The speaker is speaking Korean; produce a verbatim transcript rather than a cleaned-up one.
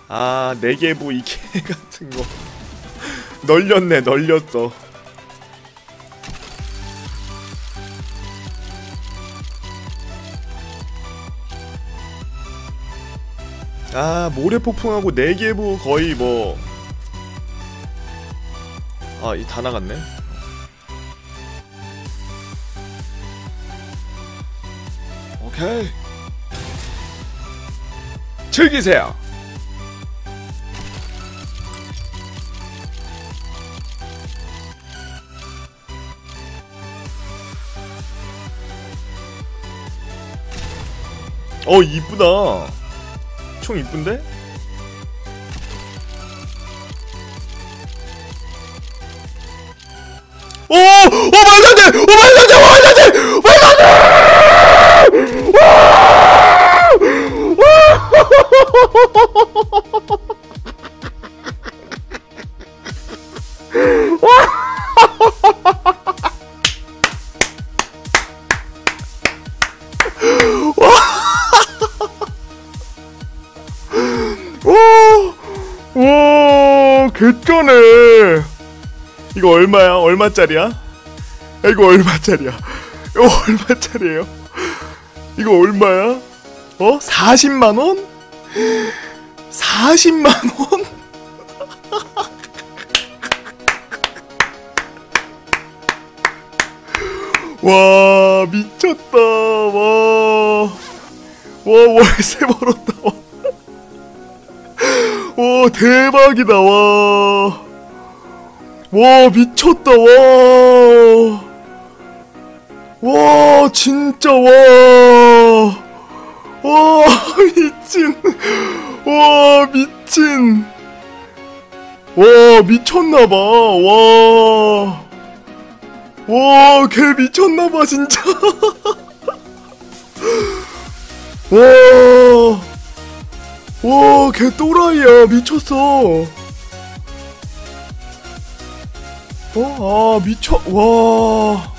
아, 네개부 이개 같은 거. 널렸네, 널렸어. 아, 모래폭풍하고 네개부 거의 뭐. 아, 이 다 나갔네. 오케이. 즐기세요. 어, 이쁘다. 총 이쁜데? 오! 오, 말도 안 돼! 오, 말도 안 돼! 말도 안 돼! 말도 안 돼! 오, 개쩌네. 이거 얼마야? 얼마짜리야? 야, 이거 얼마짜리야? 이거 얼마짜리예요? 이거 얼마야? 어? 사십만 원? 사십만 원? 와, 미쳤다. 와, 와, 월세 벌었다. 와. 와, 대박이다. 와, 와, 미쳤다. 와, 와, 진짜. 와, 와, 미친. 와, 미친. 와, 미쳤나봐. 와, 와, 걔 미쳤나봐 진짜. 와, 와, 걔 또라이야. 미쳤어. 어? 아, 미쳐. 와.